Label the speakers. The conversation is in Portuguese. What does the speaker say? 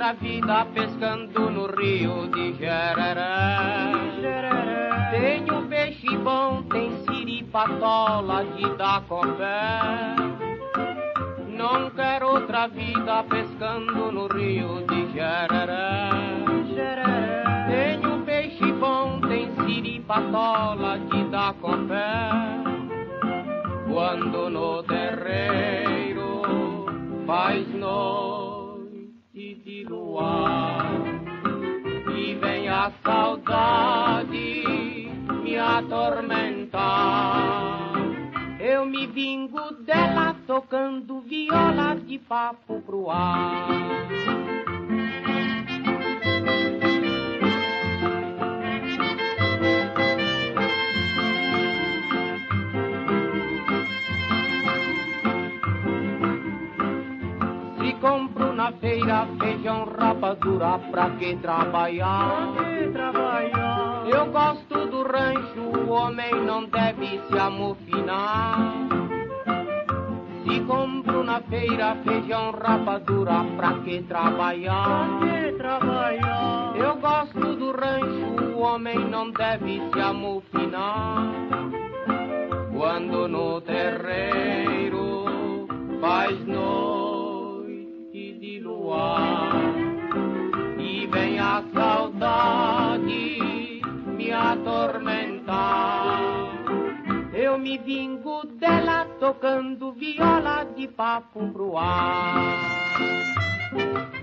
Speaker 1: outra vida pescando no rio de Jereré. Tem um peixe bom, tem siripatola de dar com pé. Não quero outra vida pescando no rio de Jereré. Tem um peixe bom, tem siripatola de dar com pé. Quando no terreiro faz noite de luar e vem a saudade me atormentar, eu me vingo dela tocando viola de papo pro ar. Compro na feira feijão, rapadura, pra que trabalhar? Eu gosto do rancho, o homem não deve se amofinar. Se compro na feira feijão, rapadura, pra que trabalhar? Eu gosto do rancho, o homem não deve se amofinar. Quando no terreiro faz noite de luar e vem a saudade me atormentar, eu me vingo dela tocando viola de papo pro ar.